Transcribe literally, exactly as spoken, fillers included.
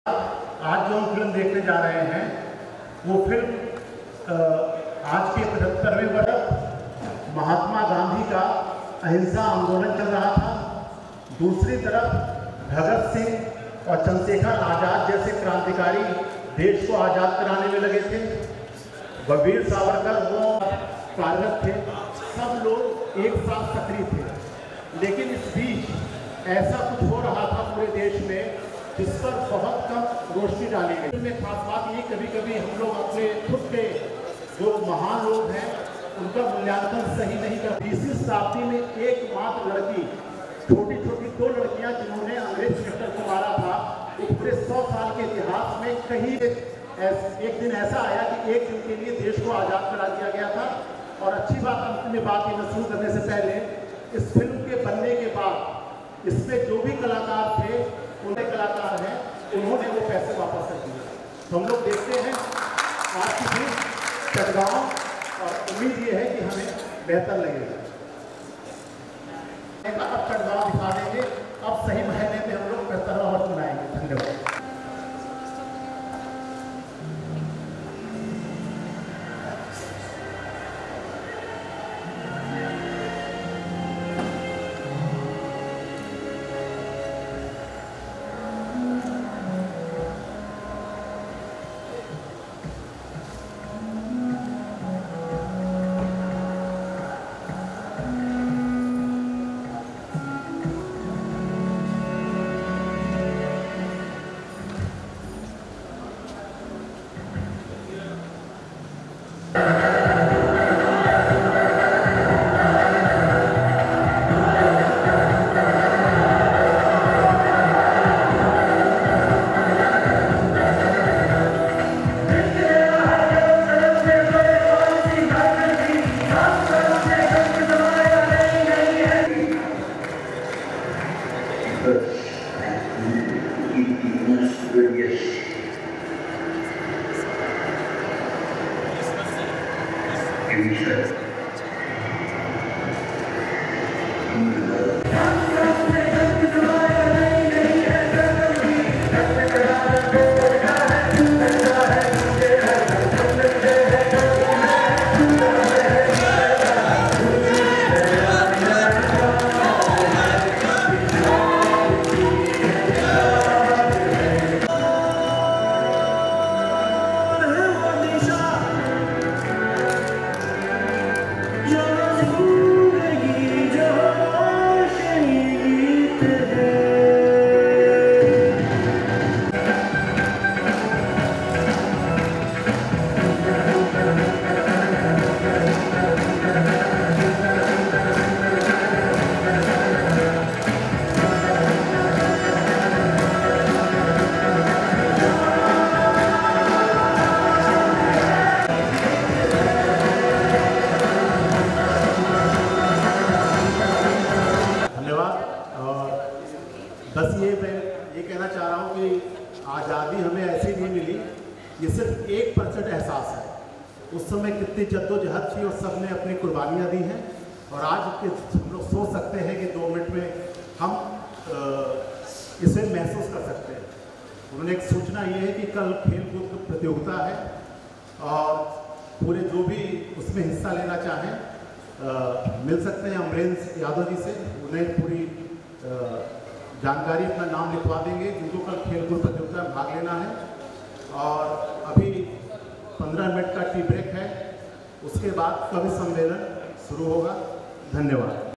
आज जो हम फिल्म देखने जा रहे हैं वो फिल्म आज के पचहत्तरवें वर्ष महात्मा गांधी का अहिंसा आंदोलन चल रहा था। दूसरी तरफ भगत सिंह और चंद्रशेखर आज़ाद जैसे क्रांतिकारी देश को आज़ाद कराने में लगे थे। वीर सावरकर वो कार्यरत थे। सब लोग एक साथ सक्रिय थे, लेकिन इस बीच ऐसा कुछ हो रहा था पूरे देश में जिस पर बहुत कम रोशनी डाली गई। इसमें खास बात ये, कभी कभी हम लोग अपने खुद के जो महान लोग हैं उनका मूल्यांकन सही नहीं कर। बीसवीं शताब्दी में एकमात्र लड़की, छोटी छोटी दो लड़कियां जिन्होंने अंग्रेज कलेक्टर को मारा था, एक पूरे सौ साल के इतिहास में कहीं एक दिन ऐसा आया कि एक दिन के लिए देश को आज़ाद करा दिया गया था। और अच्छी बात, अंत में बात ये शुरू करने से पहले, इस फिल्म के बनने के बाद इसमें जो भी कलाकार थे, उन्हें कलाकार हैं, उन्होंने वो पैसे वापस कर दिए। तो हम लोग देखते हैं आज की फिल्म चटगांव, और उम्मीद ये है कि हमें बेहतर लगेगा। अब चटगांव दिखा देंगे, अब सही महीने में हम लोग बेहतर और सुनाएंगे। धन्यवाद। बस ये मैं ये कहना चाह रहा हूँ कि आज़ादी हमें ऐसी नहीं मिली, ये सिर्फ एक परसेंट एहसास है। उस समय कितनी जद्दोजहद थी और सब ने अपनी कुर्बानियाँ दी हैं। और आज के हम लोग सोच सकते हैं कि दो मिनट में हम इसे महसूस कर सकते हैं। उन्होंने एक सूचना ये है कि कल खेल कूद प्रतियोगिता है और पूरे जो भी उसमें हिस्सा लेना चाहें आ, मिल सकते हैं अमरेंद्र यादव जी से। उन्हें पूरी आ, जानकारी, अपना नाम लिखवा देंगे जिनको कल खेलकूद प्रतियोगिता में भाग लेना है। और अभी पंद्रह मिनट का टी ब्रेक है, उसके बाद कवि सम्मेलन शुरू होगा। धन्यवाद।